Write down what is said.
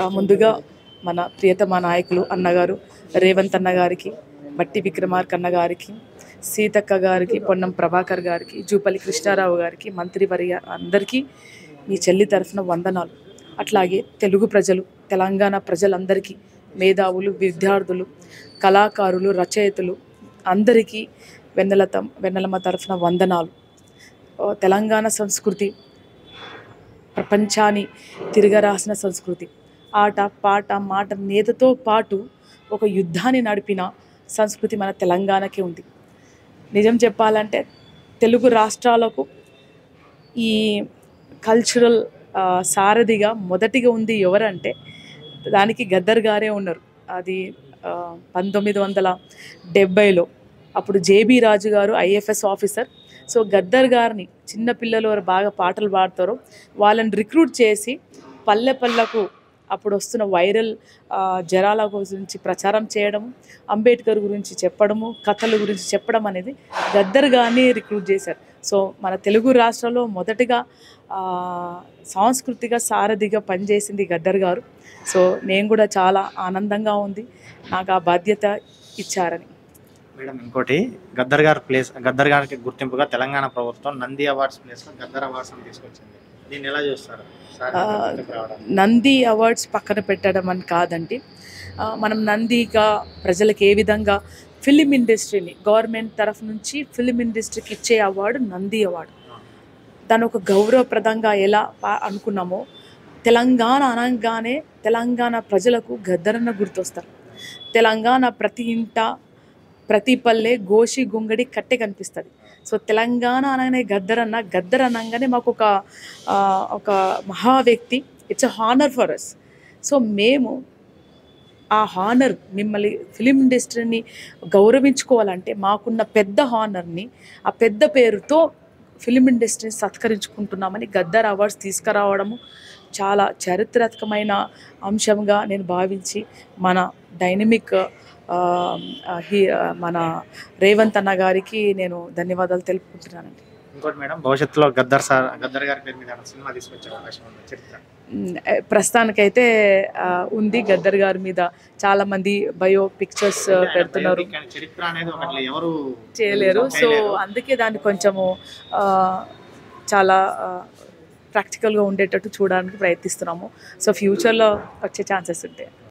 ముందుగా మన ప్రియతమ నాయకులు అన్నగారు రేవంత్ అన్న గారికి, బట్టి విక్రమార్క అన్న గారికి, సీతక్క గారికి, పొన్నం ప్రభాకర్ గారికి, జూపల్లి కృష్ణారావు గారికి, మంత్రివర్య అందరికీ మీ చెల్లి తరఫున వందనాలు. అట్లాగే తెలుగు ప్రజలు, తెలంగాణ ప్రజలందరికీ, మేధావులు, విద్యార్థులు, కళాకారులు, రచయితలు అందరికీ వెన్నెలమ్మ తరఫున వందనాలు. తెలంగాణ సంస్కృతి ప్రపంచాన్ని తిరగరాసిన సంస్కృతి. ఆట పాట మాట నేతతో పాటు ఒక యుద్ధాన్ని నడిపిన సంస్కృతి మన తెలంగాణకే ఉంది. నిజం చెప్పాలంటే తెలుగు రాష్ట్రాలకు ఈ కల్చరల్ సారథిగా మొదటిగా ఉంది ఎవరంటే దానికి గద్దర్ గారే ఉన్నారు. అది 1970లో అప్పుడు జేబీ రాజు గారు ఐఎఫ్ఎస్ ఆఫీసర్. సో గద్దర్ గారిని చిన్నపిల్లలు ఎవరు బాగా పాటలు పాడతారో వాళ్ళని రిక్రూట్ చేసి పల్లెకు అప్పుడు వస్తున్న వైరల్ జ్వరాల గురించి ప్రచారం చేయడము, అంబేద్కర్ గురించి చెప్పడము, కథల గురించి చెప్పడం అనేది గద్దర్ గారిని రిక్రూట్ చేశారు. సో మన తెలుగు రాష్ట్రాల్లో మొదటిగా సాంస్కృతిక సారథిగా పనిచేసింది గద్దర్ గారు. సో నేను కూడా చాలా ఆనందంగా ఉంది నాకు ఆ బాధ్యత ఇచ్చారని. మేడం, ఇంకోటి గద్దర్ గారికి గుర్తింపుగా తెలంగాణ ప్రభుత్వం నంది అవార్డ్స్ ప్లేస్లో గద్దర్ అవార్డ్స్ అని తీసుకొచ్చింది. దీన్ని ఎలా చూస్తారు? నంది అవార్డ్స్ పక్కన పెట్టడం అని కాదండి, మనం నందిగా ప్రజలకు ఏ విధంగా ఫిలిం ఇండస్ట్రీని గవర్నమెంట్ తరఫు నుంచి ఫిలిం ఇండస్ట్రీకి ఇచ్చే అవార్డు నంది అవార్డు. దాని ఒక గౌరవప్రదంగా ఎలా అనుకున్నామో తెలంగాణ అనగానే తెలంగాణ ప్రజలకు గద్దరన్న గుర్తొస్తారు. తెలంగాణ ప్రతి ఇంట ప్రతి పల్లె గోషి గుంగడి కట్టె కనిపిస్తుంది. సో తెలంగాణ అనగానే గద్దర్ అనగానే మాకు ఒక మహా వ్యక్తి. It's a honour for us. So మేము ఆ హానర్ మిమ్మల్ని ఫిలిం ఇండస్ట్రీని గౌరవించుకోవాలంటే మాకున్న పెద్ద హానర్ని ఆ పెద్ద పేరుతో ఫిలిం ఇండస్ట్రీని సత్కరించుకుంటున్నామని గద్దర్ అవార్డ్స్ తీసుకురావడము చాలా చారిత్రాత్మకమైన అంశంగా నేను భావించి మన డైనమిక్ మన రేవంత్ అన్న గారికి నేను ధన్యవాదాలు తెలుపుకుంటున్నానండి. ఇంకోటి మేడం, భవిష్యత్తులో గద్దర్ గారి పేరు మీద సినిమా తీసుకొచ్చే అవకాశం ఉంది? చరిత్ర ప్రస్తుతానికైతే ఉంది. గద్దర్ గారి మీద చాలా మంది బయో పిక్చర్స్ పెడుతున్నారు, చరిత్ర అనేది ఎవరు చేయలేరు. సో అందుకే దాన్ని కొంచెము చాలా ప్రాక్టికల్గా ఉండేటట్టు చూడడానికి ప్రయత్నిస్తున్నాము. సో ఫ్యూచర్లో వచ్చే ఛాన్సెస్ ఉంటాయి.